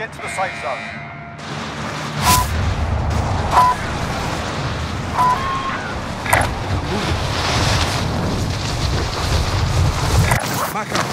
get to the safe zone. Back up.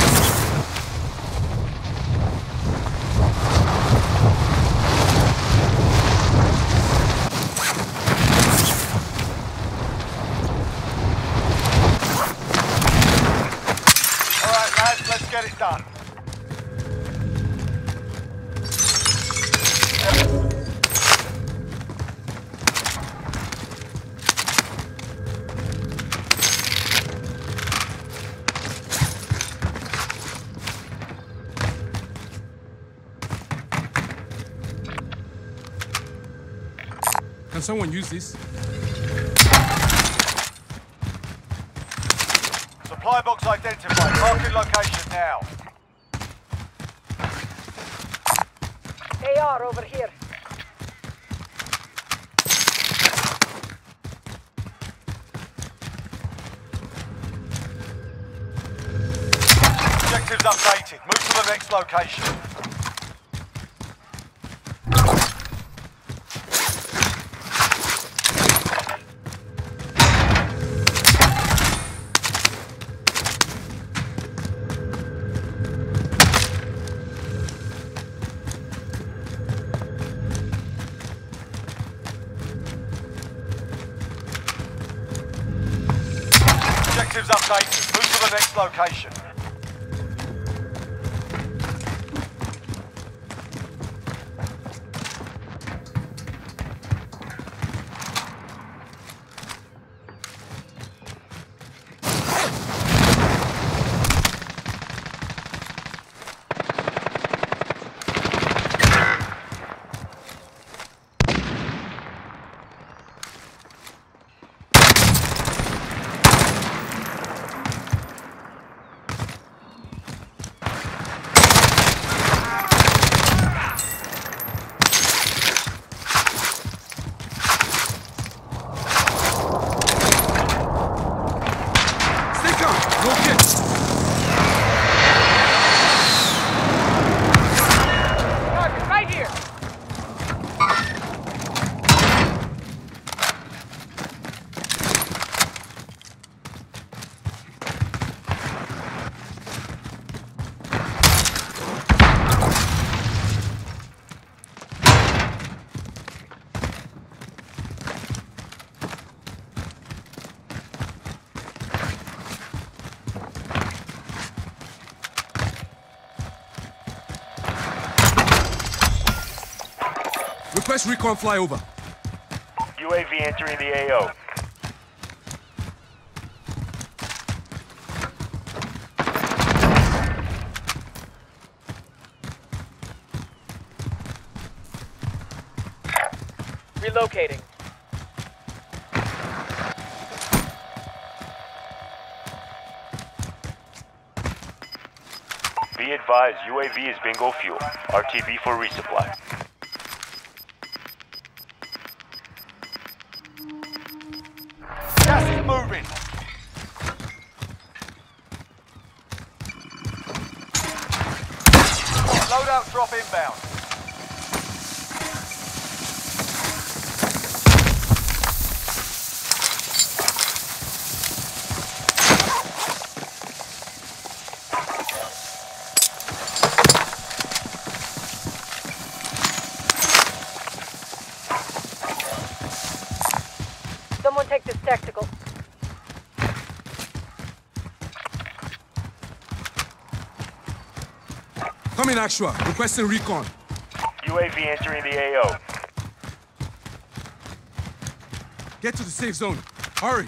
Alright lads, let's get it done. Can someone use this? Supply box identified. Marking location now. AR over here. Objectives updated. Move to the next location. Objectives updated. Move to the next location. Request recon flyover. UAV entering the AO. Relocating. Be advised, UAV is bingo fuel. RTB for resupply. Gas is moving. Loadout drop inbound. Someone take this tactical. Coming Ashua, requesting recon. UAV entering the AO. Get to the safe zone. Hurry.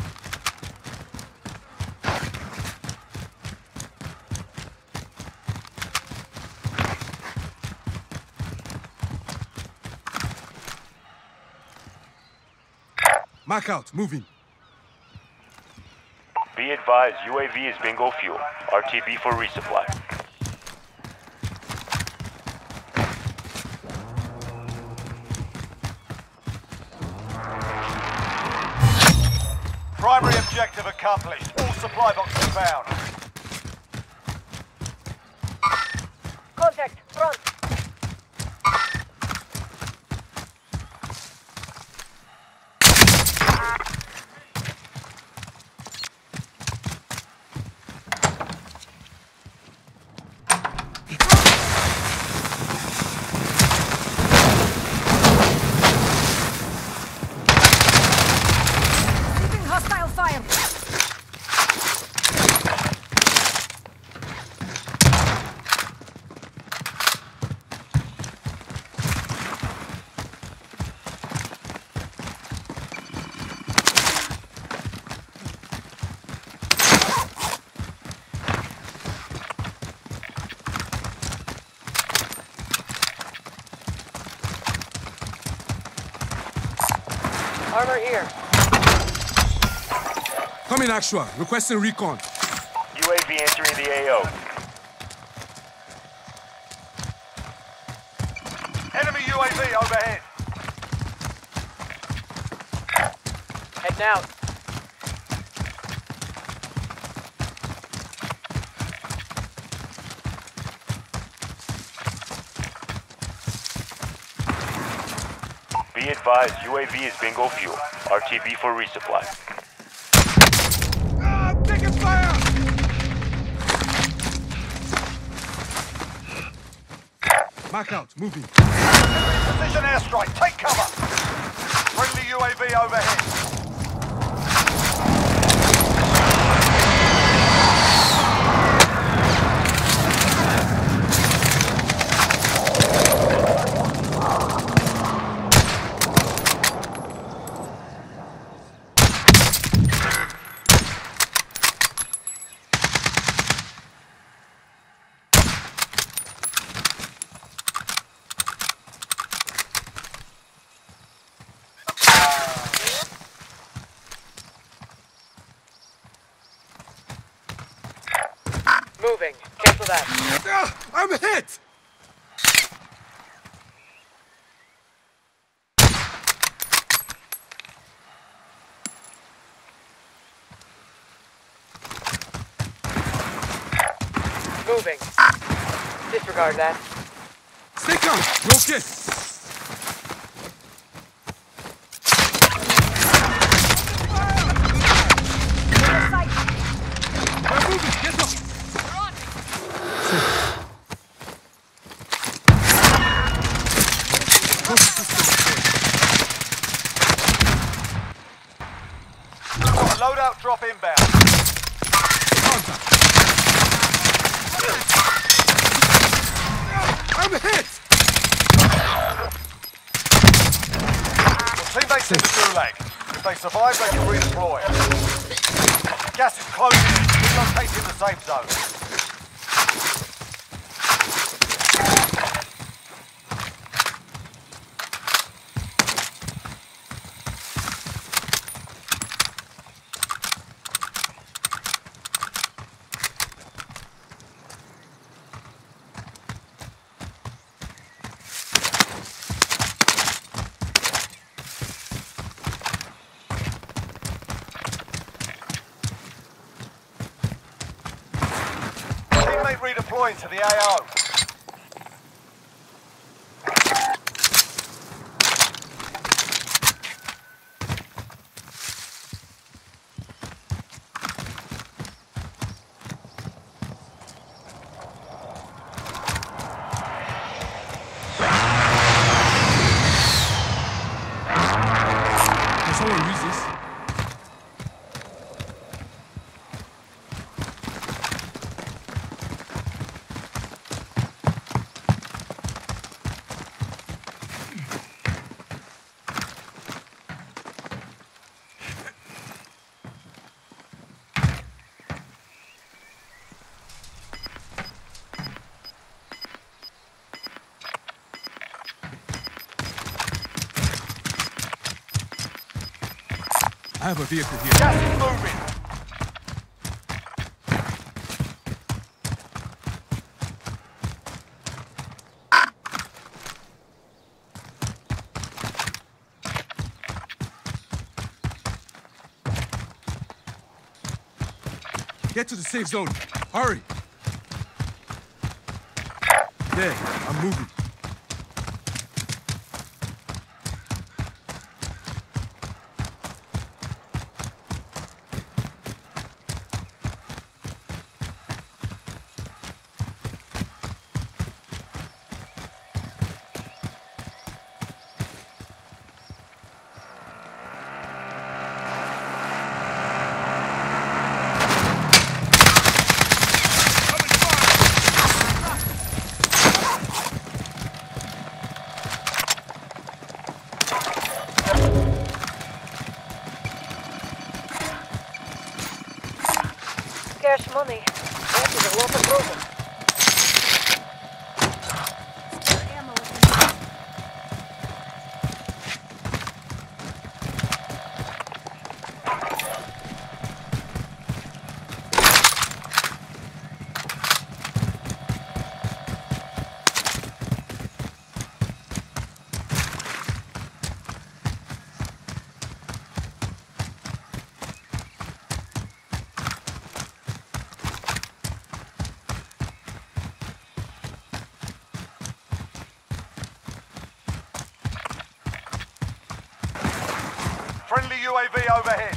Mark out, moving. Be advised, UAV is bingo fuel. RTB for resupply. Primary objective accomplished. All supply boxes found. Contact, front. Armor here. Coming, Actual. Requesting recon. UAV entering the AO. Enemy UAV overhead. Heading out. Be advised, UAV is bingo fuel. RTB for resupply. Ah, I'm taking fire! Back out, moving. Precision airstrike. Take cover. Friendly UAV overhead. Moving. Cancel that. Ah, I'm hit! Moving. Disregard that. Stay calm. You're okay. We're moving. Get up. Loadout drop inbound. Contact. I'm hit! Your teammates in the gulag. If they survive, they can redeploy. Gas is closing in. Relocating the safe zone. Teammate redeploying to the AO. Can someone use this? I have a vehicle here. Gas is moving. Get to the safe zone. Hurry. There, I'm moving. Cash money. That is a lot of problem. Friendly UAV overhead.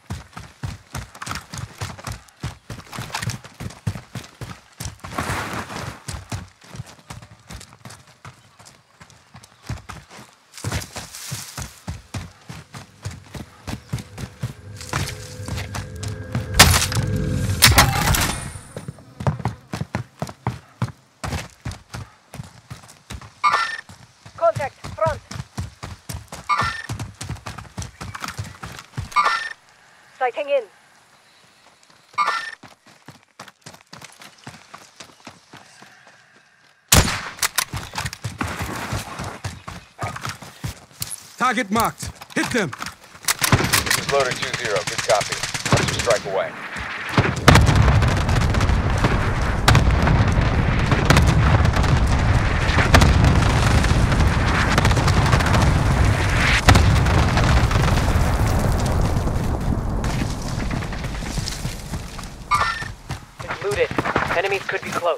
Contact, front. Sighting in. Target marked. Hit them. This is loader 2-0. Good copy. Cluster strike away. It's looted. Enemies could be close.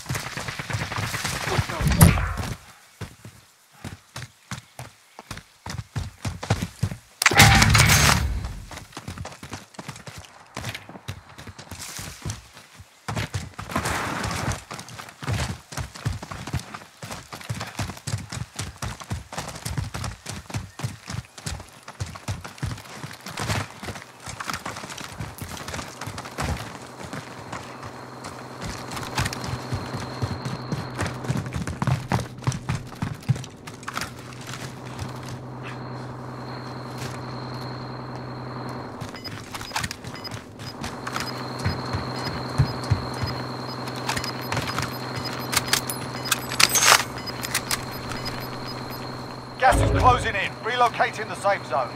Gas is closing in. Relocating the safe zone.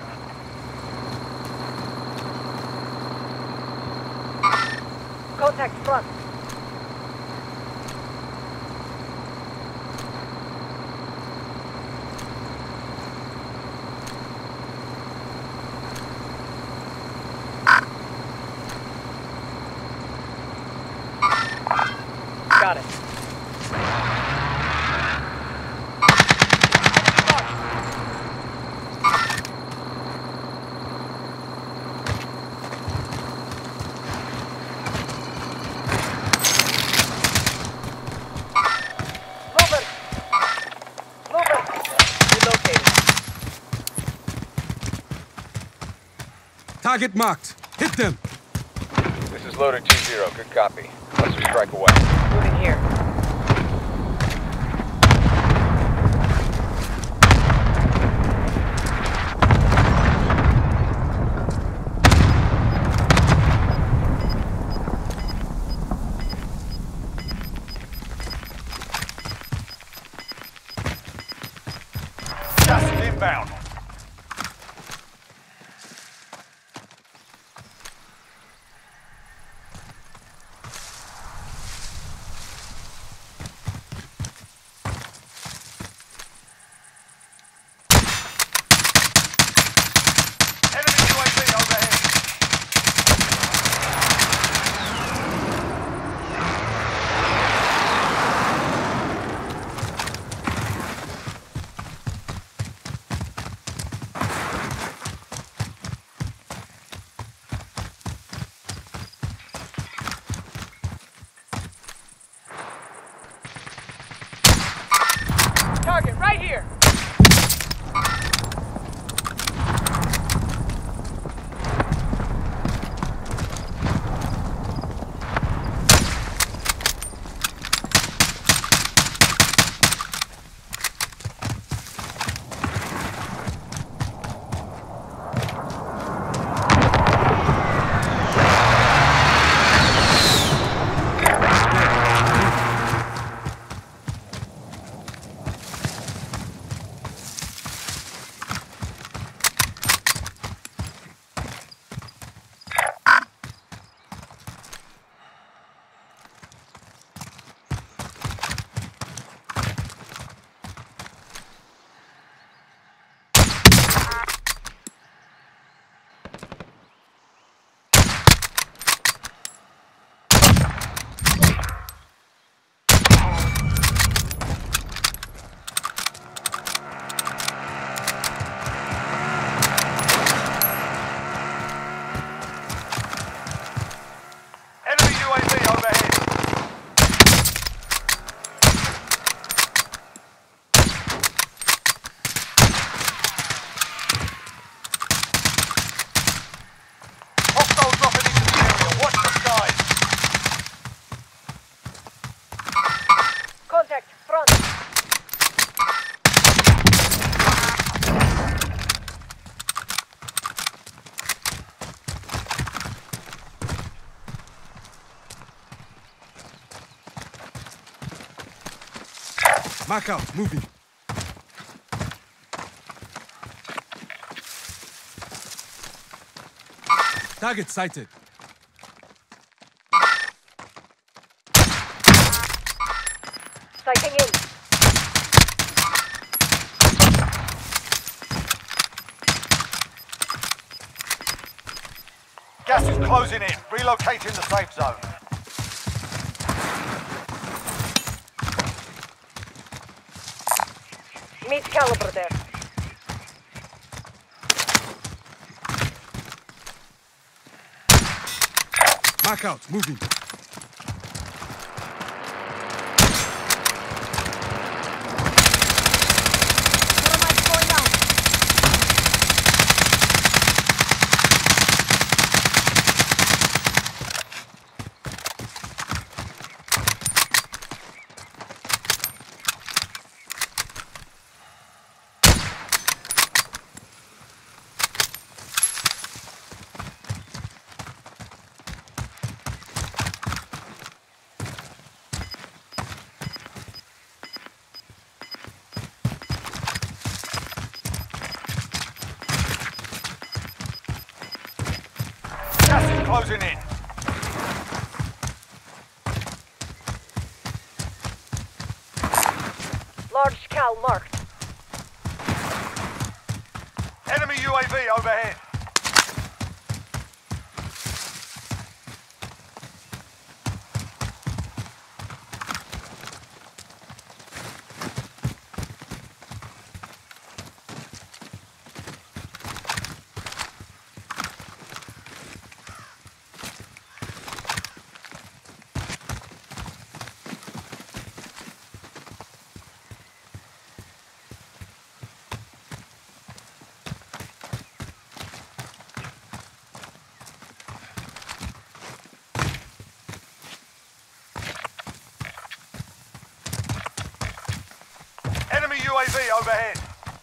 Contact, front. Got it. Movement. Movement. Relocating. Target marked. Hit them. This is loader 2-0. Good copy. Cluster strike away. Moving here. Gas is inbound. Enemy UAV overhead. Target right here. Mark out. Moving. Target sighted. Sighting in. Gas is closing in. Relocating the safe zone. Meet caliber there. Mark out. Moving. Gas is closing in. Large cal marked. Enemy UAV overhead. Enemy UAV overhead.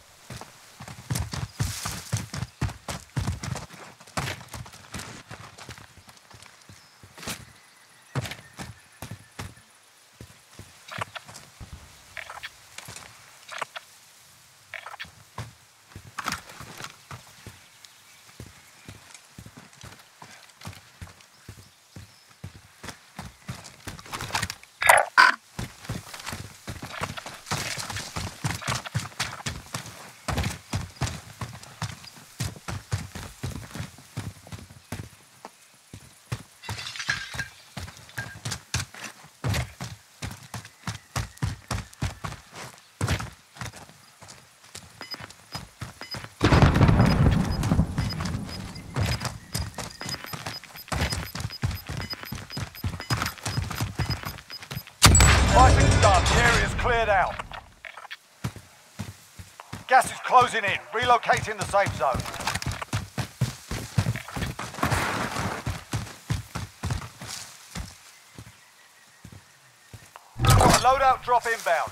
Fighting's done. The area's cleared out. Gas is closing in. Relocating the safe zone. Loadout drop inbound.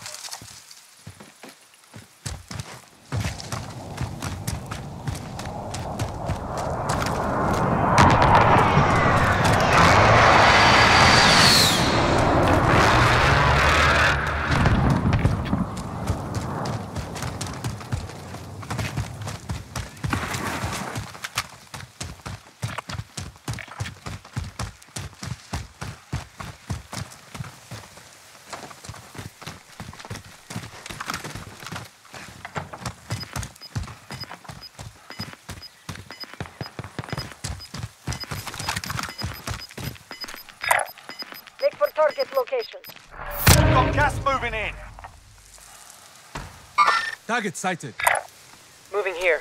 Look for target location. Got gas moving in. Target sighted. Moving here.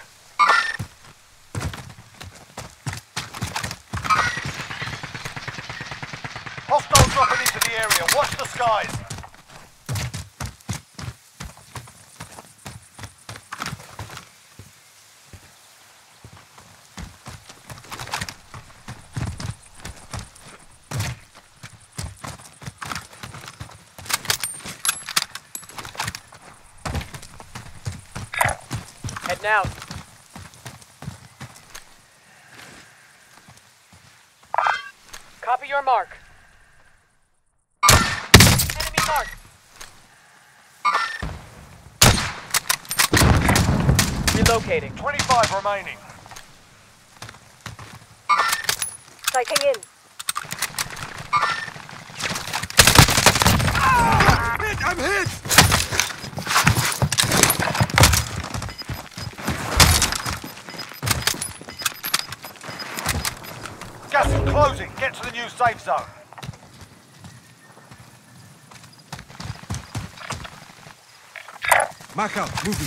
Hostiles dropping into the area. Watch the skies. Heading out. Copy your mark. Enemy mark. Relocating. 25 remaining. Sighting in. Hit! I'm hit! Gas is closing. Get to the new safe zone. Mark out, moving.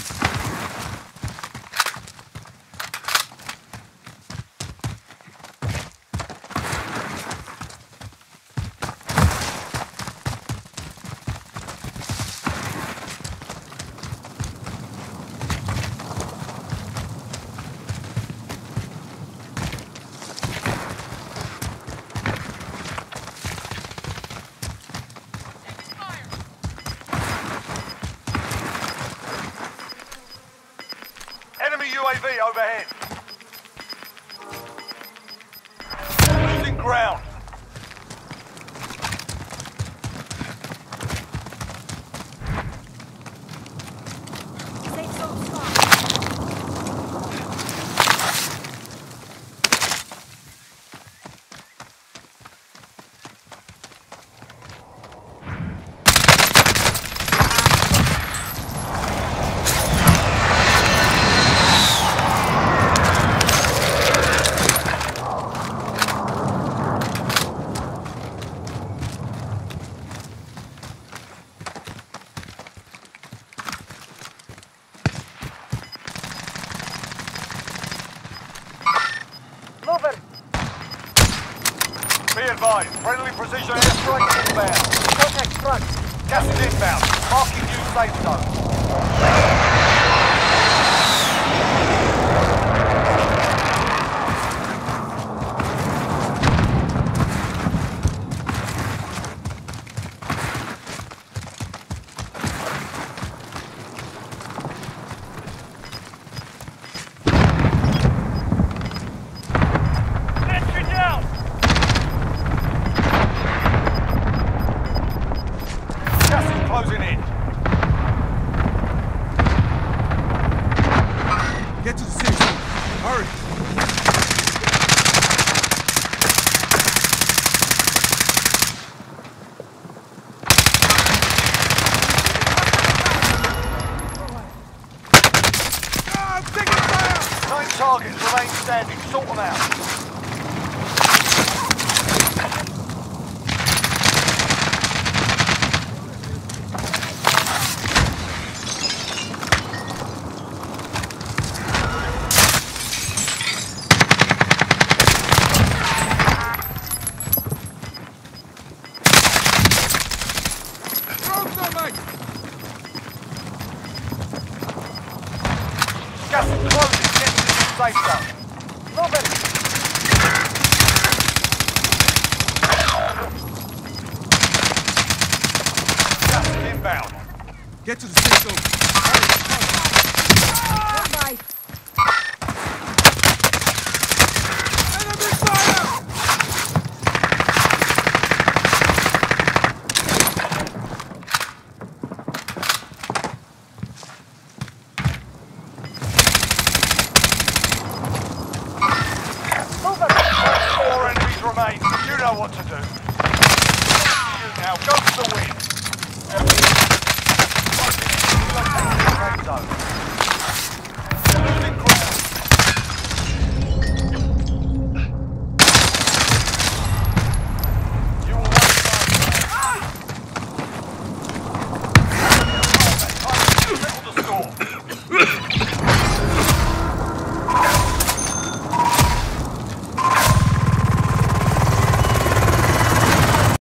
Enemy UAV overhead. Losing ground. Safe zone strong. Moving. Be advised. Friendly precision airstrike inbound. Contact front. Gas is inbound. Marking new safe zone. Sentry down. Gas is closing in. Get to the safe zone. Hurry. Ah, I'm taking fire! 9 targets remain standing. Sort them out. Throw thermite! Gas is closing. Get to the new safe zone. Moving. Gas is inbound. Get to the safe zone. Stand by. Enemy fire! Moving. 4 enemies remain. You know what to do.